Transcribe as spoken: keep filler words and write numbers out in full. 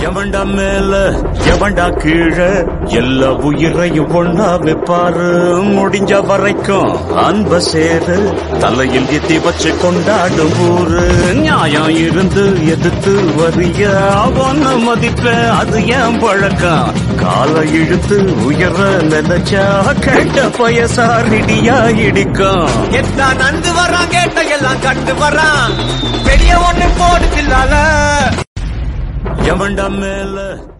எவன்டா மேல எவன்டா கீழே எல்லா உயிரையும் ஒன்னா வைப்பாரு. முடிஞ்ச வரைக்கும் அன்ப சேரு தலையில் எத்தி வச்சு கொண்டாடும் ஊரு. நியாயம் இருந்து எதிர்த்து வரிய அவன மதிப்ப அது ஏன் பழக்கம். காலை இழுத்து உயர நினைச்சா கேட்ட பயசாரிடியா இடிக்கும். எத்தான் நந்து வரான் கேட்ட எல்லாம் கண்டு வரான் பெரிய ஒண்ணு போடுதில்லால. எவன்டா மேல